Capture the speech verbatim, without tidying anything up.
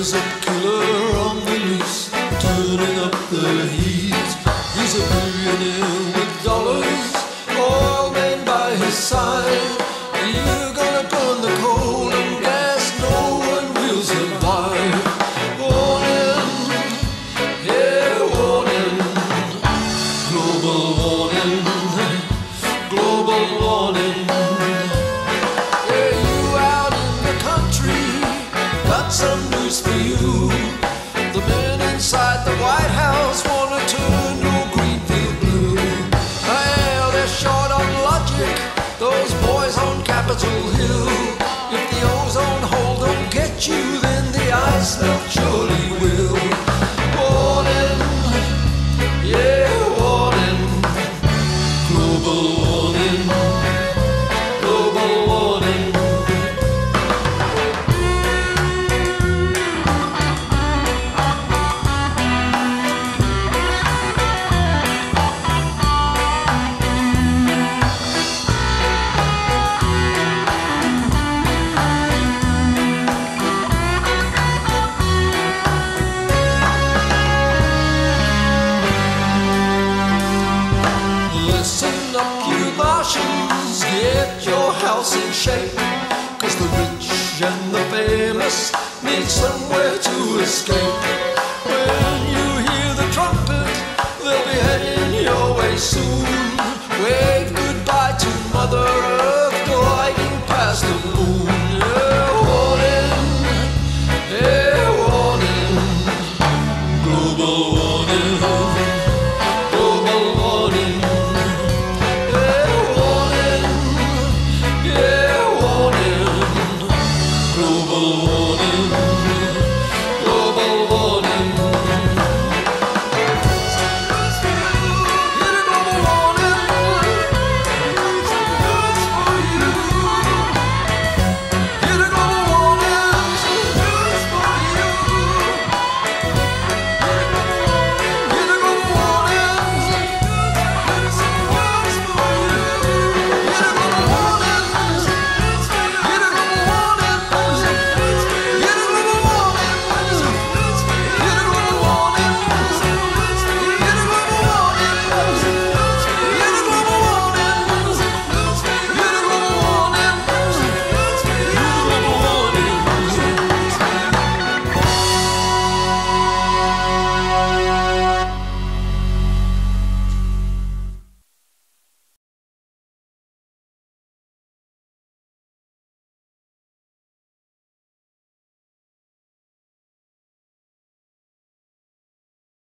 There's a killer on the loose, turning up the heat. He's a billionaire with dollars, oilmen by his side. You're gonna burn the coal and gas, no one will survive. Warning, yeah, warning, global warning, global warning. Yeah, you out in the country, got some news for you. The men inside the Whitehouse wanna turn your green field blue. Well, they're short on logic, those boys on Capitol Hill. If the ozone hole don't get you, then the ice melt surely will. Warning, yeah, warning, global warning, global warning. Listen up, you martians, get your house in shape, 'cause the rich and the famous need somewhere to escape. When you hear the trumpet, they'll be heading your way soon. Wave goodbye to Mother Earth, gliding past the moon. Yeah, warning, yeah, warning, global warning, global warning. Global